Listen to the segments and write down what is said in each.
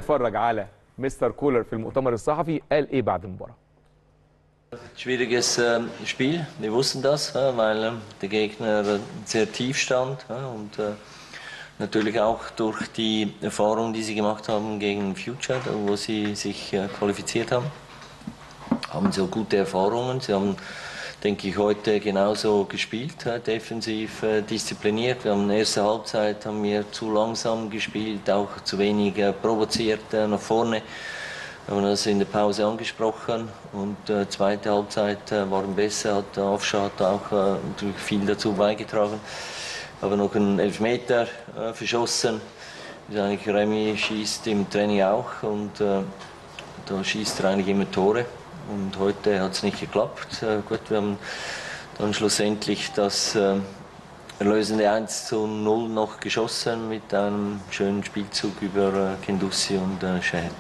نتفرج على مستر كولر في المؤتمر الصحفي قال ايه بعد المباراه. Schwieriges Spiel, wir wussten das, weil der Gegner sehr tief stand und natürlich auch durch die Erfahrung, die sie gemacht haben gegen Future, wo sie sich qualifiziert haben, haben sie auch gute Erfahrungen. Sie haben, denke ich, heute genauso gespielt, defensiv diszipliniert. Wir haben in der ersten Halbzeit haben wir zu langsam gespielt, auch zu wenig provoziert nach vorne. Wir haben das in der Pause angesprochen und zweite Halbzeit waren besser, hat Afshar auch natürlich viel dazu beigetragen. Aber noch einen Elfmeter verschossen. Eigentlich Remy schießt im Training auch und da schießt er eigentlich immer Tore. Und heute hat es nicht geklappt. Gut, wir haben dann schlussendlich das erlösende 1:0 noch geschossen mit einem schönen Spielzug über Kendussi und Shahed.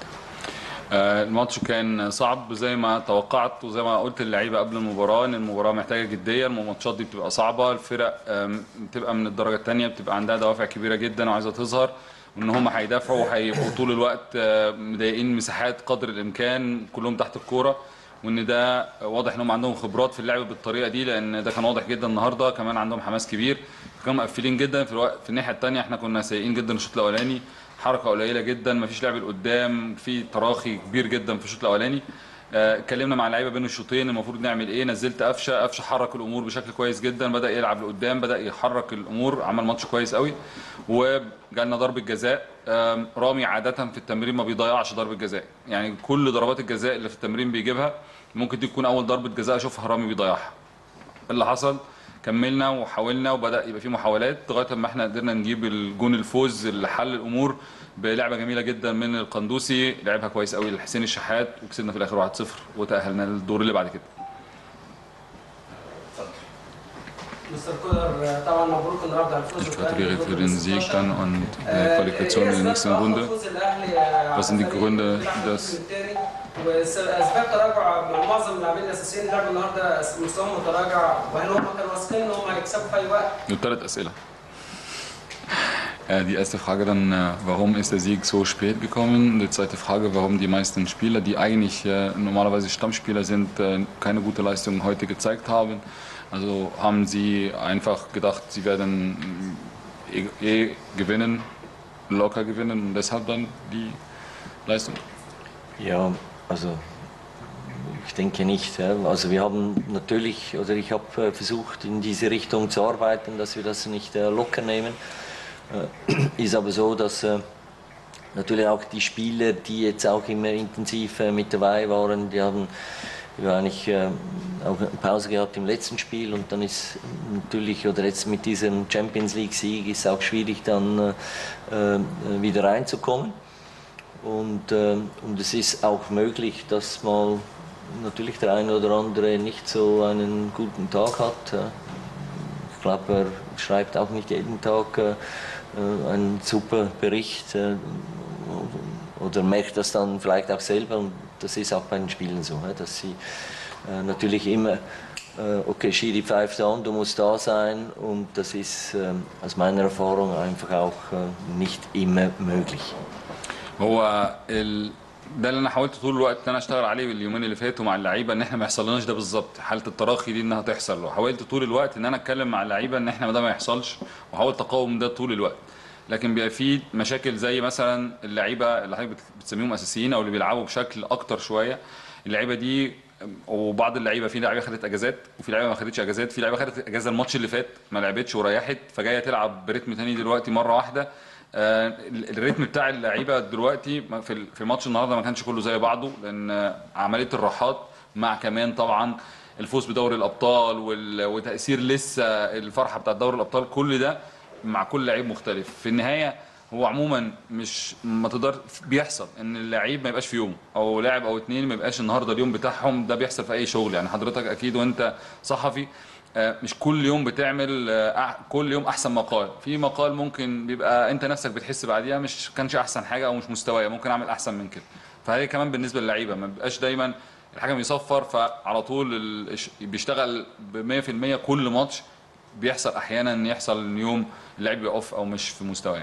الماتش كان صعب زي ما توقعت وزي ما قلت للعيبه قبل المباراه ان المباراه محتاجه جديه. الماتشات دي بتبقى صعبه، الفرق بتبقى من الدرجه الثانيه بتبقى عندها دوافع كبيره جدا وعايزه تظهر، وان هم هيدافعوا وهيبقوا طول الوقت مضايقين مساحات قدر الامكان كلهم تحت الكوره، وان ده واضح انهم عندهم خبرات في اللعب بالطريقه دي، لان ده كان واضح جدا النهارده. كمان عندهم حماس كبير، كانوا مقفلين جدا في الناحيه الثانيه. احنا كنا سيئين جدا الشوط الاولاني، حركه قليله جدا، مفيش لعب لقدام، في تراخي كبير جدا في الشوط الاولاني. اتكلمنا مع اللعيبه بين الشوطين المفروض نعمل ايه. نزلت قفشه حرك الامور بشكل كويس جدا، بدا يلعب لقدام، بدا يحرك الامور، عمل ماتش كويس قوي. وجالنا ضربه جزاء. رامي عاده في التمرين ما بيضيعش ضربه جزاء، يعني كل ضربات الجزاء اللي في التمرين بيجيبها ممكن دي تكون اول ضربه جزاء اشوفها رامي بيضيعها. اللي حصل كملنا وحاولنا وبدا يبقى في محاولات لغايه ما احنا قدرنا نجيب الجون الفوز اللي حل الامور بلعبه جميله جدا من القندوسي، لعبها كويس قوي لحسين الشحات وكسبنا في الاخر 1-0 وتاهلنا للدور اللي بعد كده. مستر كولر طبعا مبروك النهارده على الفوز. Ich gratuliere für den Sieg dann und die Qualifikation in der nächsten Runde. Was sind die Gründe, dass واسباب تراجع معظم اللاعبين الاساسيين اللي لعبوا النهارده مستواهم متراجع، وهل هم كانوا واثقين ان هم هيكسبوا في اي وقت؟ ثلاث اسئله. Die erste Frage dann, warum ist der Sieg so spät gekommen? Die zweite Frage, warum die meisten Spieler, die eigentlich normalerweise Stammspieler sind, keine gute Leistung heute gezeigt haben. Also haben sie einfach gedacht, sie werden gewinnen, locker gewinnen und deshalb dann die Leistung? Ja, also ich denke nicht. Also wir haben natürlich, oder ich habe versucht in diese Richtung zu arbeiten, dass wir das nicht locker nehmen. Ist aber so, dass natürlich auch die Spieler, die jetzt auch immer intensiv mit dabei waren, die haben eigentlich auch eine Pause gehabt im letzten Spiel und dann ist natürlich, oder jetzt mit diesem Champions League Sieg ist es auch schwierig dann wieder reinzukommen. Und es ist auch möglich, dass mal natürlich der eine oder andere nicht so einen guten Tag hat. Ich glaube, er schreibt auch nicht jeden Tag einen super Bericht oder merkt das dann vielleicht auch selber. Und das ist auch bei den Spielen so, dass sie natürlich immer, okay, Schiri pfeift an, du musst da sein. Und das ist aus meiner Erfahrung einfach auch nicht immer möglich. هو ده اللي انا حاولت طول الوقت ان انا اشتغل عليه اليومين اللي فاتوا مع اللعيبه، ان احنا ما يحصلناش ده بالظبط، حاله التراخي دي انها تحصل. وحاولت طول الوقت ان انا اتكلم مع اللعيبه ان احنا ده ما يحصلش، وحاولت اقاوم ده طول الوقت. لكن بيبقى في مشاكل زي مثلا اللعيبه اللي حضرتك بتسميهم اساسيين او اللي بيلعبوا بشكل اكتر شويه. اللعيبه دي وبعض اللعيبه، في لعيبه خدت اجازات وفي لعيبه ما خدتش اجازات، في لعيبه خدت اجازه الماتش اللي فات ما لعبتش وريحت فجايه تلعب برتم ثاني دلوقتي مره واحده. الريتم بتاع اللعيبه دلوقتي في ماتش النهارده ما كانش كله زي بعضه، لان عمليه الراحات مع كمان طبعا الفوز بدوري الابطال وتاثير لسه الفرحه بتاعت دوري الابطال، كل ده مع كل لعيب مختلف. في النهايه هو عموما مش ما تقدر بيحصل ان اللعيب ما يبقاش في يوم او لاعب او اتنين ما يبقاش النهارده اليوم بتاعهم. ده بيحصل في اي شغل، يعني حضرتك اكيد وانت صحفي مش كل يوم بتعمل كل يوم احسن مقال. في مقال ممكن بيبقى انت نفسك بتحس بعديها مش كانش احسن حاجه او مش مستوايا، ممكن اعمل احسن من كده. فهي كمان بالنسبه للعيبه ما بيبقاش دايما الحاجه بيصفر فعلى طول بيشتغل ب 100% كل ماتش. بيحصل احيانا ان يحصل ان يوم اللعيب يقف او مش في مستواه.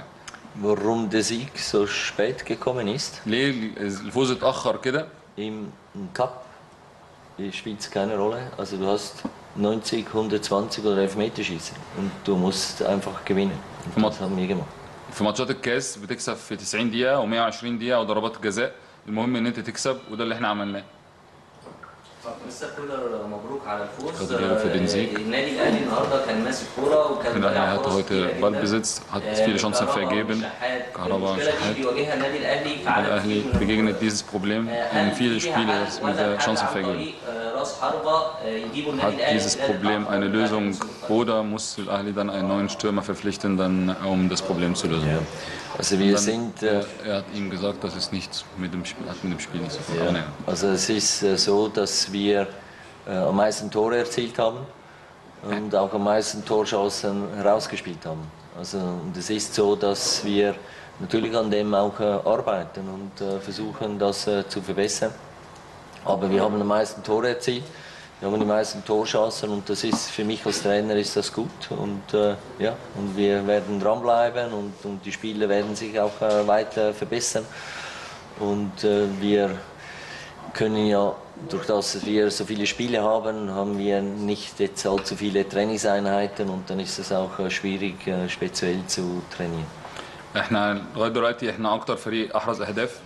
warum der Sieg so spät gekommen ist. ليه الفوز اتاخر كده؟ Im Cup spielt es keine Rolle. Also du hast 90, 120 oder Elfmeterschießen und du musst einfach gewinnen. Und das haben wir gemacht. في ماتشات الكاس بتكسب في 90 دقيقه و120 دقيقه وضربات الجزاء، المهم ان انت تكسب وده اللي احنا عملناه. مستر كولر مبروك على الفوز. Gratuliere für den Sieg. النادي الاهلي النهارده كان ماسك كوره وكان ضيع Er hatte فرص heute كتيره جدا. Ballbesitz, hat viele Chancen vergeben. كهرباء المشكله دي بيواجهها النادي الاهلي في عدد الأهلي كتير من begegnet المباريات. dieses Problem in viele Spiele mit der Chancen vergeben. راس حربه يجيبوا النادي Hat الاهلي dieses Problem eine Lösung oder muss Al-Ahli dann einen neuen Stürmer verpflichten, dann, um das Problem zu lösen? Ja. Also wir Dann, sind... er hat ihm gesagt, das ist nichts mit dem Spiel, hat mit dem Spiel nichts zu tun. Ja. Aber naja. Also es ist so, dass wir am meisten Tore erzielt haben und auch am meisten Torchancen herausgespielt haben. Also und es ist so, dass wir natürlich an dem auch arbeiten und versuchen, das zu verbessern. Aber wir haben am meisten Tore erzielt, wir haben die meisten Torchancen und das ist für mich als Trainer ist das gut und ja und wir werden dranbleiben und die Spieler werden sich auch weiter verbessern und wir können ja, durch das wir so viele Spiele haben, haben wir nicht jetzt allzu viele Trainingseinheiten und dann ist es auch schwierig, speziell zu trainieren. احنا لغايه دلوقتي احنا اكتر فريق احرز اهداف،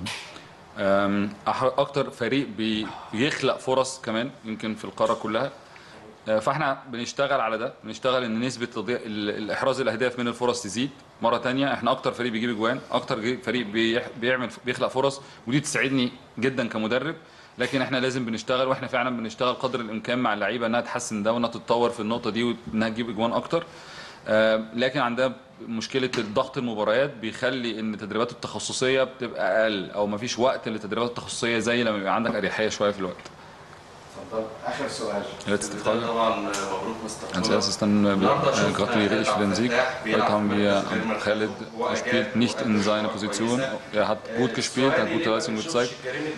اكتر فريق بيخلق فرص كمان يمكن في القاره كلها. فاحنا بنشتغل على ده، بنشتغل ان نسبه الاحراز الاهداف من الفرص تزيد. مره تانية احنا اكتر فريق بيجيب اجوان، اكتر فريق بيخلق فرص، ودي تساعدني جدا كمدرب. لكن احنا لازم بنشتغل، واحنا فعلا بنشتغل قدر الامكان مع اللعيبه انها تحسن ده وانها تتطور في النقطه دي وانها تجيب اجوان اكتر. لكن عندها مشكله الضغط المباريات بيخلي ان التدريبات التخصصيه بتبقى اقل او مفيش وقت للتدريبات التخصصيه زي لما يبقى عندك اريحيه شويه في الوقت. اتفضل. اخر سؤال. Letzte Frage. طبعا مبروك مستر Als كولر. erstes dann gratuliere ich für den Sieg. Heute haben wir Khaled, er spielt nicht in seiner Position. Er hat gut gespielt, hat gute Leistung gezeigt.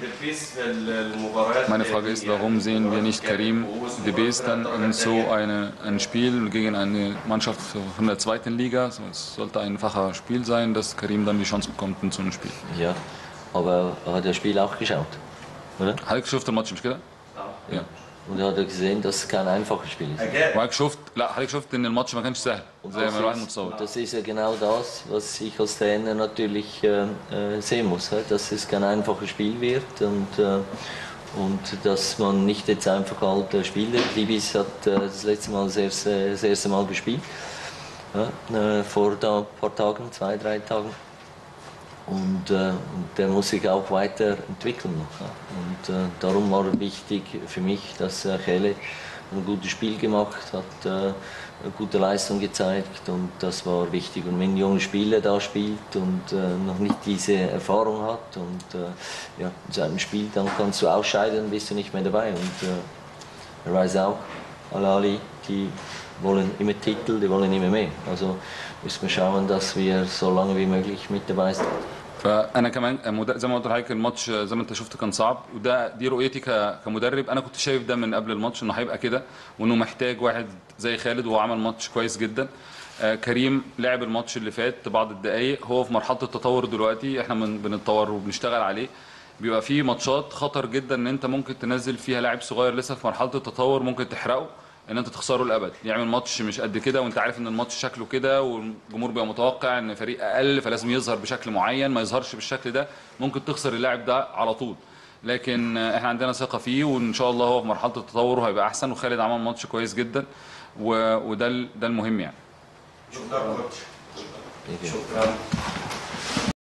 Meine Frage ist, warum sehen wir nicht Karim Debes dann in so ein Spiel gegen eine Mannschaft von der zweiten Liga? Es sollte ein einfacher Spiel sein, dass Karim dann die Chance bekommt in so einem Spiel. Ja, aber er hat das Spiel auch geschaut, oder? حضرتك شفت الماتش مش كده؟ Ja. Und er hat gesehen, dass es kein einfaches Spiel ist. وحضرتك شفت حضرتك شفت ان الماتش ما كانش سهل زي ما الواحد متصور. Das ist ja genau das, was ich als Trainer natürlich sehen muss, dass es kein einfaches Spiel wird und dass man nicht jetzt einfach halt spielt. Libis hat das letzte Mal das erste Mal gespielt, vor ein paar Tagen, 2-3 Tagen. Und der muss sich auch weiterentwickeln. Und darum war wichtig für mich, dass Khaled ein gutes Spiel gemacht hat, eine gute Leistung gezeigt und das war wichtig. Und wenn ein junger Spieler da spielt und noch nicht diese Erfahrung hat und ja, in seinem Spiel, dann kannst du ausscheiden, bist du nicht mehr dabei. Und er weiß auch, Al-Ahli, die wollen immer Titel, die wollen immer mehr. Also müssen wir schauen, dass wir so lange wie möglich mit dabei sind. فانا كمان زي ما قلت لحضرتك الماتش زي ما انت شفت كان صعب، دي رؤيتي كمدرب. انا كنت شايف ده من قبل الماتش انه هيبقى كده وانه محتاج واحد زي خالد وهو عمل ماتش كويس جدا. كريم لعب الماتش اللي فات بعض الدقائق، هو في مرحله التطور دلوقتي، احنا بنتطور وبنشتغل عليه. بيبقى في ماتشات خطر جدا ان انت ممكن تنزل فيها لاعب صغير لسه في مرحله التطور، ممكن تحرقه ان انت تخسره الابد، يعمل ماتش مش قد كده وانت عارف ان الماتش شكله كده والجمهور بيبقى متوقع ان فريق اقل فلازم يظهر بشكل معين، ما يظهرش بالشكل ده ممكن تخسر اللاعب ده على طول. لكن احنا عندنا ثقه فيه وان شاء الله هو في مرحله التطور وهيبقى احسن، وخالد عمل ماتش كويس جدا وده المهم يعني. شكرا. شكرا.